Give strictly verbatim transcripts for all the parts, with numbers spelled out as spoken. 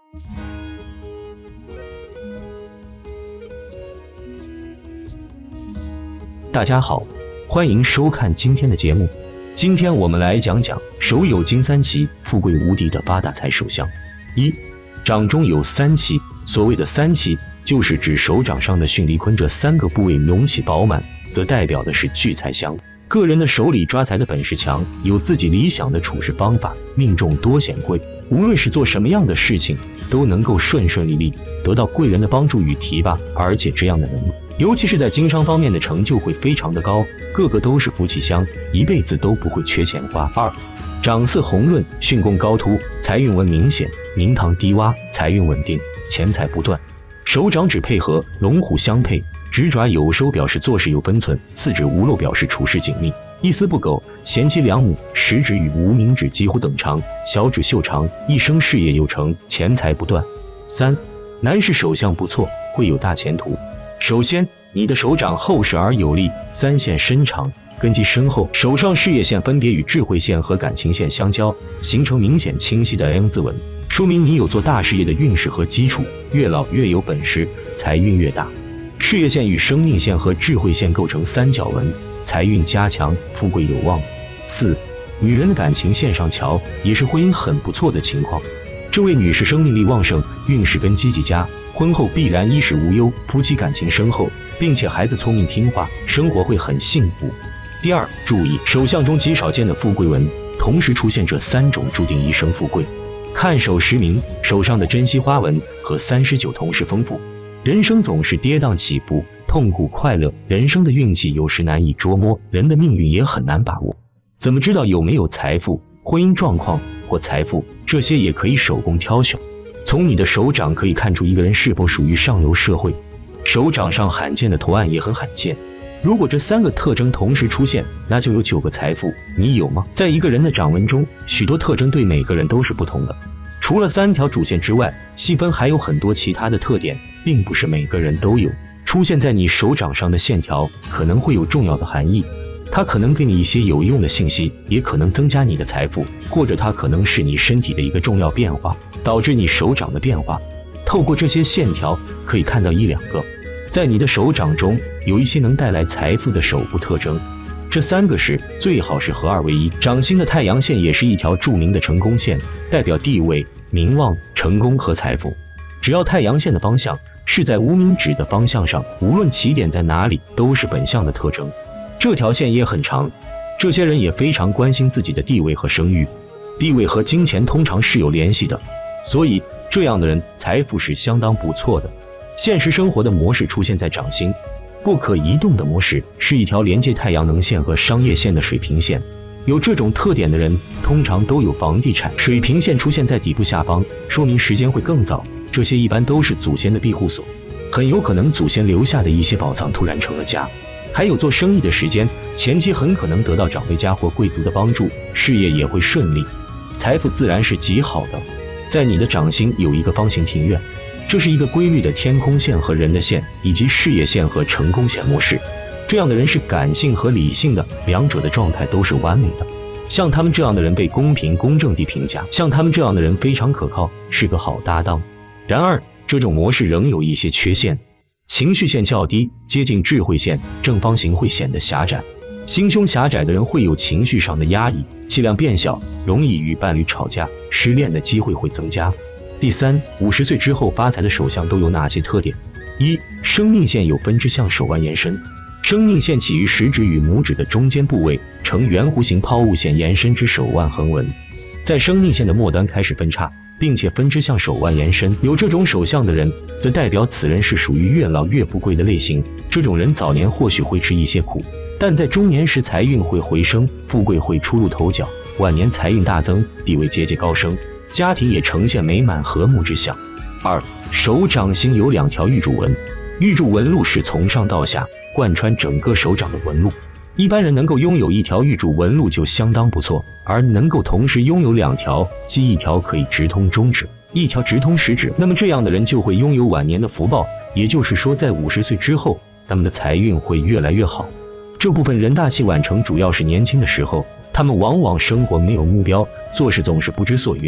大家好，欢迎收看今天的节目。今天我们来讲讲手有金三奇、富贵无敌的八大财手相。一、掌中有三奇。所谓的三奇，就是指手掌上的巽离坤这三个部位隆起饱满，则代表的是聚财相。个人的手里抓财的本事强，有自己理想的处事方法，命中多显贵，无论是做什么样的事情，都能够顺顺利利，得到贵人的帮助与提拔。而且这样的人，尤其是在经商方面的成就会非常的高，个个都是福气相，一辈子都不会缺钱花。二、掌色红润，巽宫高凸，财运纹明显，明堂低洼，财运稳定，钱财不断。手掌指配合，龙虎相配，指爪有收表示做事有分寸，四指无漏表示处事紧密，一丝不苟，贤妻良母。食指与无名指几乎等长，小指袖长，一生事业有成，钱财不断。三、男士手相不错，会有大前途。首先，你的手掌厚实而有力，三线伸长，根基深厚，手上事业线分别与智慧线和感情线相交，形成明显清晰的 M 字纹，说明你有做大事业的运势和基础，越老越有本事，财运越大。事业线与生命线和智慧线构成三角纹，财运加强，富贵有望。四、女人的感情线上翘，也是婚姻很不错的情况。这位女士生命力旺盛，运势跟积极佳，婚后必然衣食无忧，夫妻感情深厚，并且孩子聪明听话，生活会很幸福。第二，注意手相中极少见的富贵纹，同时出现这三种注定一生富贵。看手时明，手上的珍稀花纹和三十九同时丰富。人生总是跌宕起伏，痛苦快乐，人生的运气有时难以捉摸，人的命运也很难把握。怎么知道有没有财富、婚姻状况或财富，这些也可以手工挑选。从你的手掌可以看出一个人是否属于上流社会。手掌上罕见的图案也很罕见，如果这三个特征同时出现，那就有九个财富，你有吗？在一个人的掌纹中，许多特征对每个人都是不同的。除了三条主线之外，细分还有很多其他的特点，并不是每个人都有。出现在你手掌上的线条可能会有重要的含义，它可能给你一些有用的信息，也可能增加你的财富，或者它可能是你身体的一个重要变化，导致你手掌的变化。透过这些线条可以看到一两个在你的手掌中有一些能带来财富的手部特征。这三个是最好是合二为一。掌心的太阳线也是一条著名的成功线，代表地位、名望、成功和财富。只要太阳线的方向是在无名指的方向上，无论起点在哪里，都是本相的特征。这条线也很长，这些人也非常关心自己的地位和声誉，地位和金钱通常是有联系的，所以这样的人财富是相当不错的。现实生活的模式出现在掌心，不可移动的模式是一条连接太阳能线和商业线的水平线。有这种特点的人通常都有房地产。水平线出现在底部下方，说明时间会更早，这些一般都是祖先的庇护所，很有可能祖先留下的一些宝藏突然成了家。还有做生意的时间，前期很可能得到长辈家或贵族的帮助，事业也会顺利，财富自然是极好的。在你的掌心有一个方形庭院，这是一个规律的天空线和人的线，以及事业线和成功线模式。这样的人是感性和理性的，两者的状态都是完美的。像他们这样的人被公平公正地评价，像他们这样的人非常可靠，是个好搭档。然而，这种模式仍有一些缺陷。情绪线较低，接近智慧线，正方形会显得狭窄。心胸狭窄的人会有情绪上的压抑，气量变小，容易与伴侣吵架，失恋的机会会增加。第三，五十岁之后发财的手相都有哪些特点？一、生命线有分支向手腕延伸，生命线起于食指与拇指的中间部位，呈圆弧形抛物线延伸至手腕横纹，在生命线的末端开始分叉，并且分支向手腕延伸。有这种手相的人，则代表此人是属于越老越富贵的类型。这种人早年或许会吃一些苦，但在中年时财运会回升，富贵会初露头角，晚年财运大增，地位节节高升，家庭也呈现美满和睦之象。二、手掌心有两条玉柱纹，玉柱纹路是从上到下贯穿整个手掌的纹路。一般人能够拥有一条玉柱纹路就相当不错，而能够同时拥有两条，即一条可以直通中指，一条直通食指，那么这样的人就会拥有晚年的福报。也就是说，在五十岁之后，他们的财运会越来越好。这部分人大器晚成，主要是年轻的时候，他们往往生活没有目标，做事总是不知所云，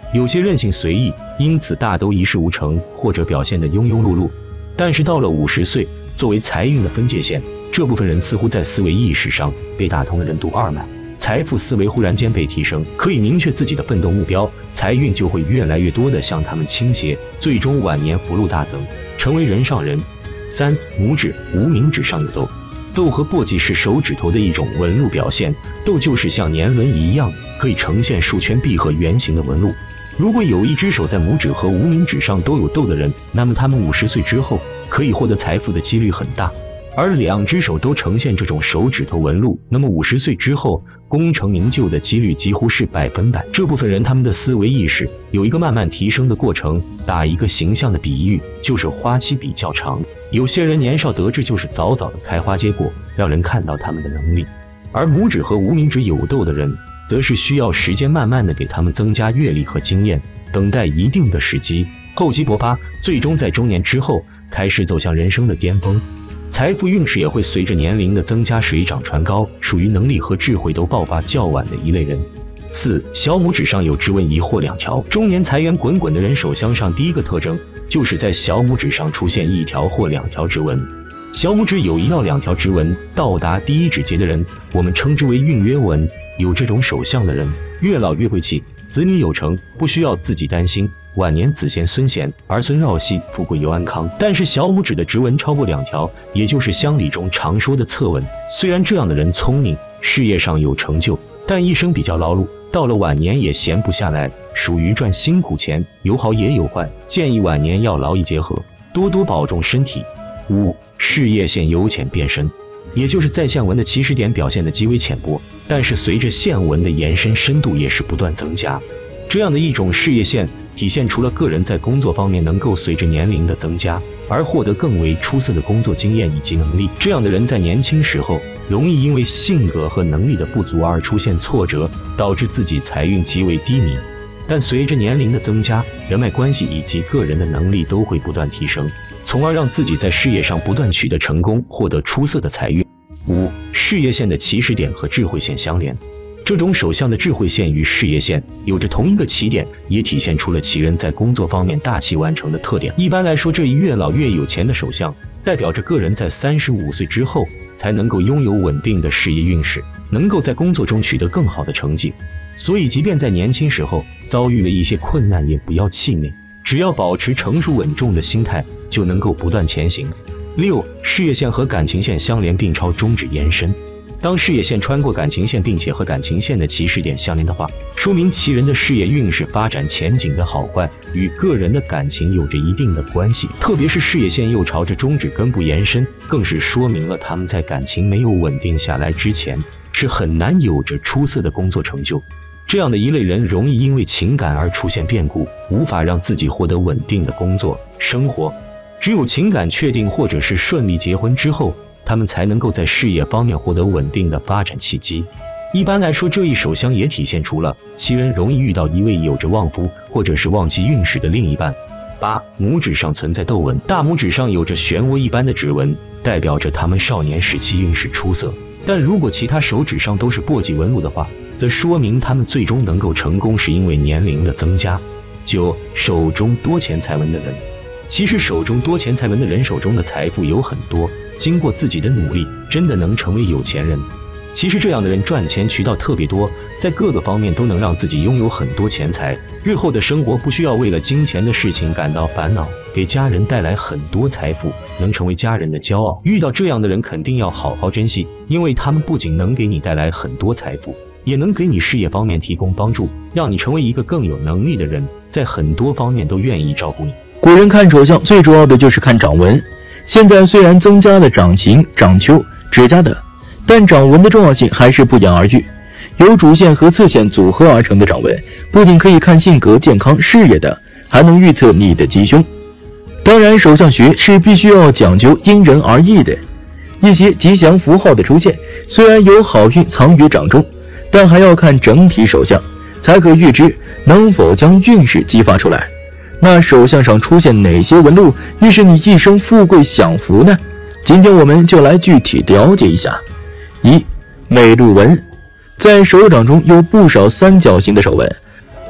有些任性随意，因此大都一事无成，或者表现得庸庸碌碌。但是到了五十岁，作为财运的分界线，这部分人似乎在思维意识上被打通了任督二脉，财富思维忽然间被提升，可以明确自己的奋斗目标，财运就会越来越多的向他们倾斜，最终晚年福禄大增，成为人上人。三、拇指、无名指上有豆。豆和簸箕是手指头的一种纹路表现，豆就是像年轮一样，可以呈现数圈闭合圆形的纹路。如果有一只手在拇指和无名指上都有豆的人，那么他们五十岁之后可以获得财富的几率很大。而两只手都呈现这种手指头纹路，那么五十岁之后功成名就的几率几乎是百分百。这部分人他们的思维意识有一个慢慢提升的过程，打一个形象的比喻，就是花期比较长。有些人年少得志就是早早的开花结果，让人看到他们的能力。而拇指和无名指有豆的人，则是需要时间慢慢的给他们增加阅历和经验，等待一定的时机，厚积薄发，最终在中年之后开始走向人生的巅峰。财富运势也会随着年龄的增加水涨船高，属于能力和智慧都爆发较晚的一类人。四、小拇指上有指纹一或两条。中年财源滚滚的人手相上第一个特征，就是在小拇指上出现一条或两条指纹。小拇指有一到两条指纹，到达第一指节的人，我们称之为运约纹。有这种手相的人，越老越贵气，子女有成，不需要自己担心，晚年子贤孙贤，儿孙绕膝，富贵又安康。但是小拇指的指纹超过两条，也就是乡里中常说的侧纹，虽然这样的人聪明，事业上有成就，但一生比较劳碌，到了晚年也闲不下来，属于赚辛苦钱，有好也有坏，建议晚年要劳逸结合，多多保重身体。五、事业线由浅变深。也就是在线纹的起始点表现的极为浅薄，但是随着线纹的延伸，深度也是不断增加。这样的一种事业线，体现出了个人在工作方面能够随着年龄的增加而获得更为出色的工作经验以及能力。这样的人在年轻时候容易因为性格和能力的不足而出现挫折，导致自己财运极为低迷。但随着年龄的增加，人脉关系以及个人的能力都会不断提升，从而让自己在事业上不断取得成功，获得出色的财运。五、事业线的起始点和智慧线相连。这种手相的智慧线与事业线有着同一个起点，也体现出了其人在工作方面大器晚成的特点。一般来说，这一越老越有钱的手相，代表着个人在三十五岁之后才能够拥有稳定的事业运势，能够在工作中取得更好的成绩。所以即便在年轻时候遭遇了一些困难，也不要气馁，只要保持成熟稳重的心态，就能够不断前行。六、事业线和感情线相连并朝中指延伸。当事业线穿过感情线，并且和感情线的起始点相连的话，说明其人的事业运势发展前景的好坏与个人的感情有着一定的关系。特别是事业线又朝着中指根部延伸，更是说明了他们在感情没有稳定下来之前，是很难有着出色的工作成就。这样的一类人容易因为情感而出现变故，无法让自己获得稳定的工作生活。只有情感确定或者是顺利结婚之后，他们才能够在事业方面获得稳定的发展契机。一般来说，这一手相也体现出了其人容易遇到一位有着旺夫或者是旺季运势的另一半。八、拇指上存在豆纹。大拇指上有着漩涡一般的指纹，代表着他们少年时期运势出色，但如果其他手指上都是簸箕纹路的话，则说明他们最终能够成功是因为年龄的增加。九、手中多钱财纹的人。其实手中多钱财纹的人手中的财富有很多，经过自己的努力，真的能成为有钱人。其实这样的人赚钱渠道特别多，在各个方面都能让自己拥有很多钱财，日后的生活不需要为了金钱的事情感到烦恼，给家人带来很多财富，能成为家人的骄傲。遇到这样的人肯定要好好珍惜，因为他们不仅能给你带来很多财富，也能给你事业方面提供帮助，让你成为一个更有能力的人，在很多方面都愿意照顾你。 古人看手相最主要的就是看掌纹，现在虽然增加了掌形、掌丘、指甲等，但掌纹的重要性还是不言而喻。由主线和次线组合而成的掌纹，不仅可以看性格、健康、事业等，还能预测你的吉凶。当然，手相学是必须要讲究因人而异的。一些吉祥符号的出现，虽然有好运藏于掌中，但还要看整体手相，才可预知能否将运势激发出来。那手相上出现哪些纹路，预示你一生富贵享福呢？今天我们就来具体了解一下。一、美鹿纹。在手掌中有不少三角形的手纹，而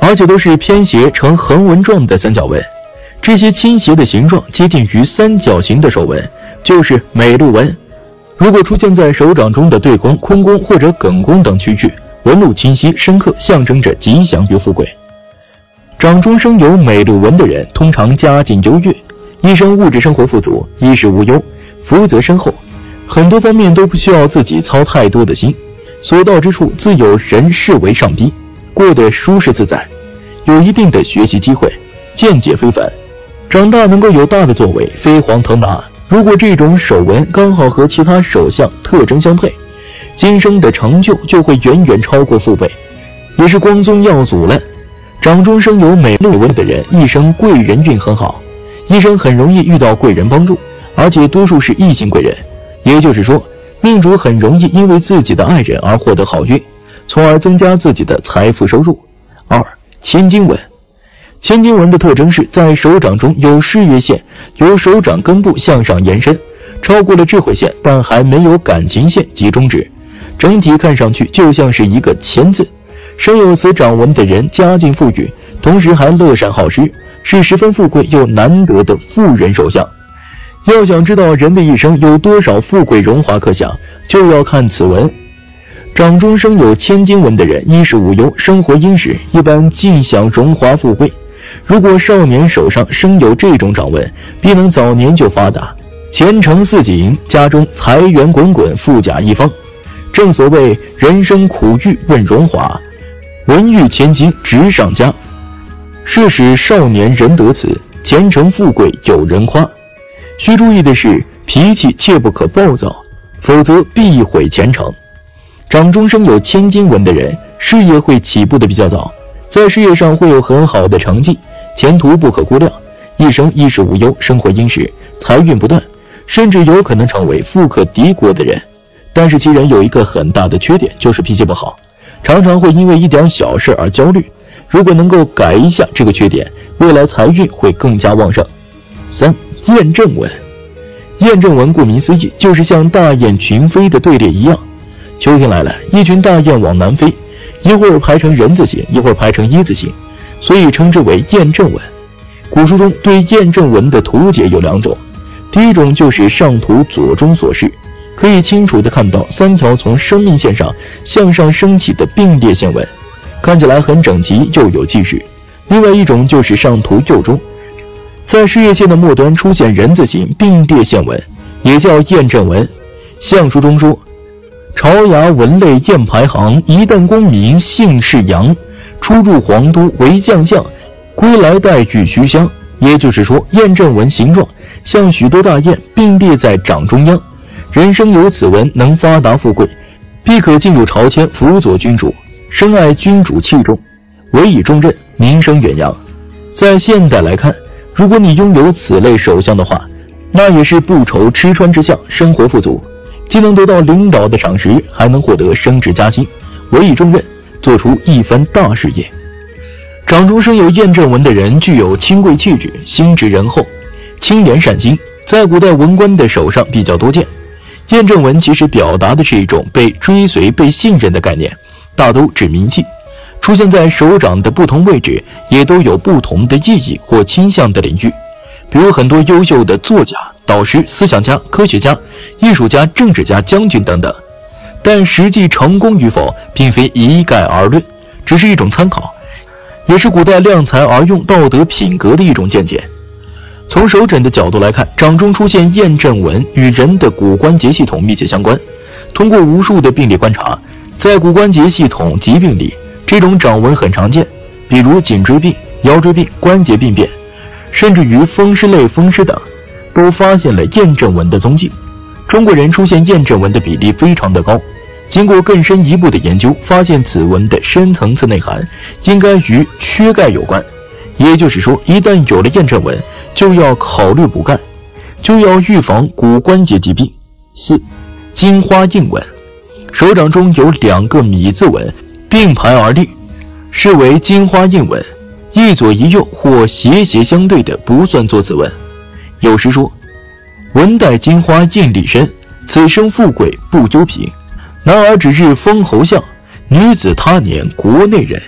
而且都是偏斜呈横纹状的三角纹。这些倾斜的形状接近于三角形的手纹，就是美鹿纹。如果出现在手掌中的对宫、坤宫或者艮宫等区域，纹路清晰深刻，象征着吉祥与富贵。掌中生有美鹿纹的人，通常家境优越，一生物质生活富足，衣食无忧，福泽深厚，很多方面都不需要自己操太多的心，所到之处自有人视为上宾，过得舒适自在，有一定的学习机会，见解非凡，长大能够有大的作为，飞黄腾达。如果这种手纹刚好和其他手相特征相配，今生的成就就会远远超过父辈，也是光宗耀祖了。掌中生有美鹿纹的人，一生贵人运很好，一生很容易遇到贵人帮助，而且多数是异性贵人，也就是说，命主很容易因为自己的爱人而获得好运，从而增加自己的财富收入。二、千金纹。千金纹的特征是在手掌中有事业线，由手掌根部向上延伸，超过了智慧线，但还没有感情线及中指，整体看上去就像是一个千字。生有此掌纹的人家境富裕，同时还乐善好施，是十分富贵又难得的富人手相。要想知道人的一生有多少富贵荣华可享，就要看此纹。掌中生有千金纹的人，衣食无忧，生活殷实，一般尽享荣华富贵。如果少年手上生有这种掌纹，必能早年就发达，前程似锦，家中财源滚滚，富甲一方。正所谓人生苦遇问荣华，文遇千金直上家。设使少年人得此，前程富贵有人夸。需注意的是，脾气切不可暴躁，否则必毁前程。掌中生有千金纹的人，事业会起步的比较早，在事业上会有很好的成绩，前途不可估量，一生衣食无忧，生活殷实，财运不断，甚至有可能成为富可敌国的人。但是其人有一个很大的缺点，就是脾气不好，常常会因为一点小事而焦虑。如果能够改一下这个缺点，未来财运会更加旺盛。三、雁阵纹。雁阵纹顾名思义，就是像大雁群飞的队列一样。秋天来了，一群大雁往南飞，一会儿排成人字形，一会儿排成一字形，所以称之为雁阵纹。古书中对雁阵纹的图解有两种，第一种就是上图左中所示，可以清楚地看到三条从生命线上向上升起的并列线纹，看起来很整齐又有气势。另外一种就是上图右中，在事业线的末端出现人字形并列线纹，也叫雁阵纹。相书中说，朝衙文类雁排行，一旦功名姓氏扬，出入皇都为将相，归来待遇须乡。也就是说，雁阵纹形状像许多大雁并列在掌中央，人生有此纹能发达富贵，必可进入朝迁，辅佐君主，深爱君主器重，委以重任，名声远扬。在现代来看，如果你拥有此类手相的话，那也是不愁吃穿之相，生活富足，既能得到领导的赏识，还能获得升职加薪，委以重任，做出一番大事业。掌中生有雁阵纹的人具有清贵气质，心直仁厚，清廉善心，在古代文官的手上比较多见。雁阵纹其实表达的是一种被追随、被信任的概念，大都指名气。出现在手掌的不同位置，也都有不同的意义或倾向的领域。比如很多优秀的作家、导师、思想家、科学家、艺术家、政治家、将军等等。但实际成功与否，并非一概而论，只是一种参考，也是古代量才而用道德品格的一种见解。从手诊的角度来看，掌中出现雁阵纹与人的骨关节系统密切相关。通过无数的病例观察，在骨关节系统疾病里，这种掌纹很常见，比如颈椎病、腰椎病、关节病变，甚至于风湿类风湿等，都发现了雁阵纹的踪迹。中国人出现雁阵纹的比例非常的高，经过更深一步的研究，发现此纹的深层次内涵应该与缺钙有关。也就是说，一旦有了雁阵纹，就要考虑补钙，就要预防骨关节疾病。四、金花印纹。手掌中有两个米字纹并排而立，视为金花印纹，一左一右或斜斜相对的不算作此纹。有时说，纹带金花印立身，此生富贵不忧贫。男儿只日封侯相，女子他年国内人。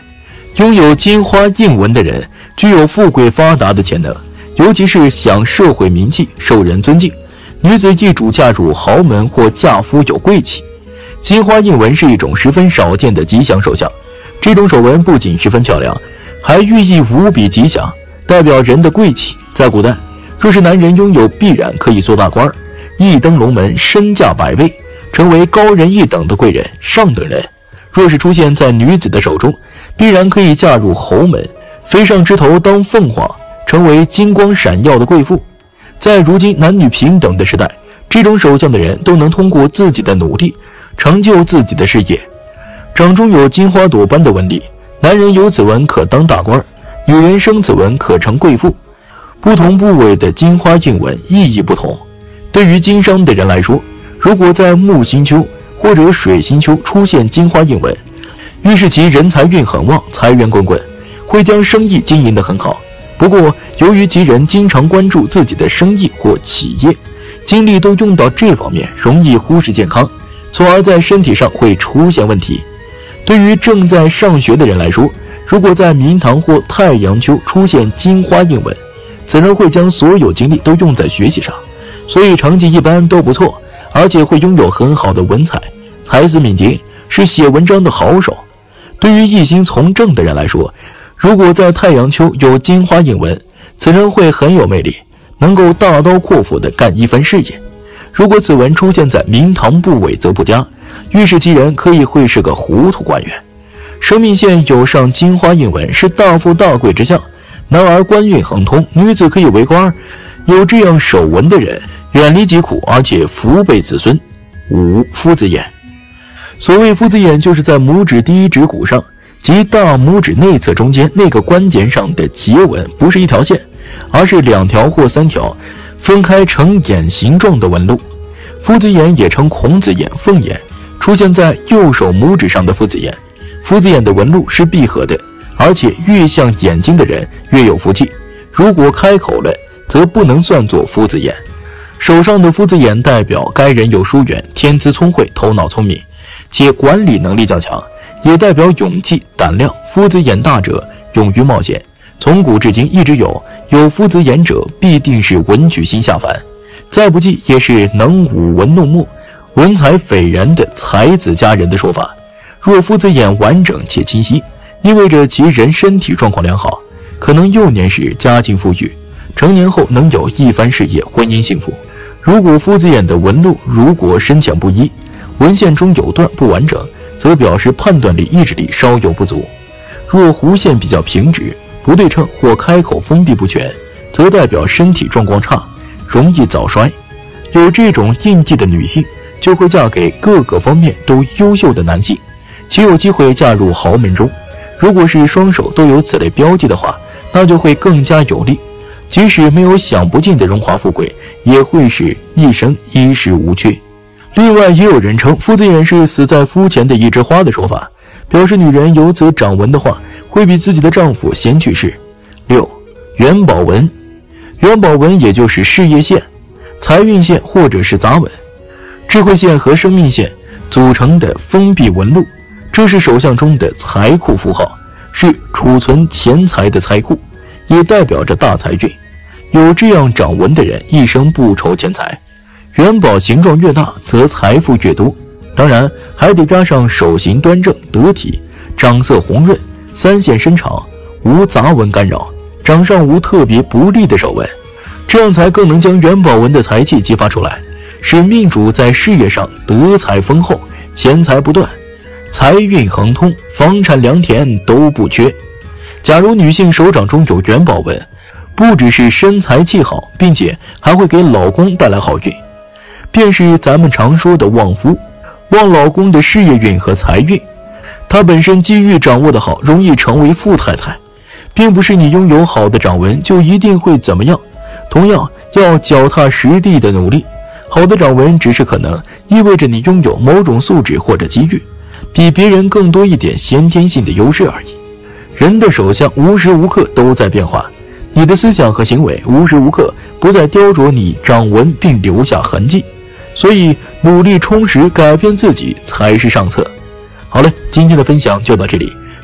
拥有金花印纹的人具有富贵发达的潜能，尤其是享社会名气，受人尊敬。女子易主嫁入豪门或嫁夫有贵气。金花印纹是一种十分少见的吉祥手相，这种手纹不仅十分漂亮，还寓意无比吉祥，代表人的贵气。在古代，若是男人拥有，必然可以做大官，一登龙门，身价百倍，成为高人一等的贵人、上等人。若是出现在女子的手中，必然可以嫁入侯门，飞上枝头当凤凰，成为金光闪耀的贵妇。在如今男女平等的时代，这种手相的人都能通过自己的努力成就自己的事业。掌中有金花朵般的纹理，男人有此纹可当大官，女人生此纹可成贵妇。不同部位的金花印纹意义不同。对于经商的人来说，如果在木星丘或者水星丘出现金花印纹，预示其人财运很旺，财源滚滚，会将生意经营得很好。不过由于其人经常关注自己的生意或企业，精力都用到这方面，容易忽视健康，从而在身体上会出现问题。对于正在上学的人来说，如果在明堂或太阳丘出现金花印纹，此人会将所有精力都用在学习上，所以成绩一般都不错，而且会拥有很好的文采，才思敏捷，是写文章的好手。对于一心从政的人来说，如果在太阳丘有金花印纹，此人会很有魅力，能够大刀阔斧地干一番事业。如果此纹出现在明堂部位则不佳，预示其人可以会是个糊涂官员。生命线有上金花印纹是大富大贵之象，男儿官运亨通，女子可以为官。有这样手纹的人远离疾苦，而且福备子孙。五、夫子眼。所谓夫子眼，就是在拇指第一指骨上及大拇指内侧中间那个关节上的结纹，不是一条线，而是两条或三条分开成眼形状的纹路。夫子眼也称孔子眼、凤眼，出现在右手拇指上的夫子眼。夫子眼的纹路是闭合的，而且越像眼睛的人越有福气。如果开口了，则不能算作夫子眼。手上的夫子眼代表该人有疏远，天资聪慧，头脑聪明，且管理能力较强，也代表勇气、胆量。夫子眼大者勇于冒险，从古至今一直有有夫子眼者必定是文曲星下凡，再不济也是能舞文弄墨，文采斐然的才子佳人的说法。若夫子眼完整且清晰，意味着其人身体状况良好，可能幼年时家境富裕，成年后能有一番事业，婚姻幸福。如果夫子眼的纹路如果深浅不一，纹线中有断不完整，则表示判断力、意志力稍有不足。若弧线比较平直、不对称或开口封闭不全，则代表身体状况差，容易早衰。有这种印记的女性，就会嫁给各个方面都优秀的男性，且有机会嫁入豪门中。如果是双手都有此类标记的话，那就会更加有利，即使没有享不尽的荣华富贵，也会使一生衣食无缺。另外也有人称夫子眼是死在夫前的一枝花的说法，表示女人有此掌纹的话，会比自己的丈夫先去世。六、元宝纹。元宝纹也就是事业线、财运线或者是杂纹，智慧线和生命线组成的封闭纹路，这是手相中的财库符号，是储存钱财的财库，也代表着大财运。有这样掌纹的人一生不愁钱财。元宝形状越大，则财富越多，当然还得加上手型端正得体，掌色红润，三线伸长，无杂纹干扰，掌上无特别不利的手纹，这样才更能将元宝纹的财气激发出来，使命主在事业上德财丰厚，钱财不断，财运亨通，房产良田都不缺。假如女性手掌中有元宝纹，不只是身材气好，并且还会给老公带来好运，便是咱们常说的旺夫，旺老公的事业运和财运。他本身机遇掌握得好，容易成为富太太，并不是你拥有好的掌纹就一定会怎么样，同样要脚踏实地的努力。好的掌纹只是可能意味着你拥有某种素质或者机遇，比别人更多一点先天性的优势而已。人的手相无时无刻都在变化，你的思想和行为无时无刻不在雕琢你掌纹并留下痕迹，所以努力充实改变自己才是上策。好了，今天的分享就到这里，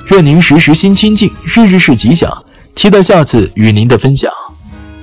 愿您时时心清静，日日是吉祥。期待下次与您的分享。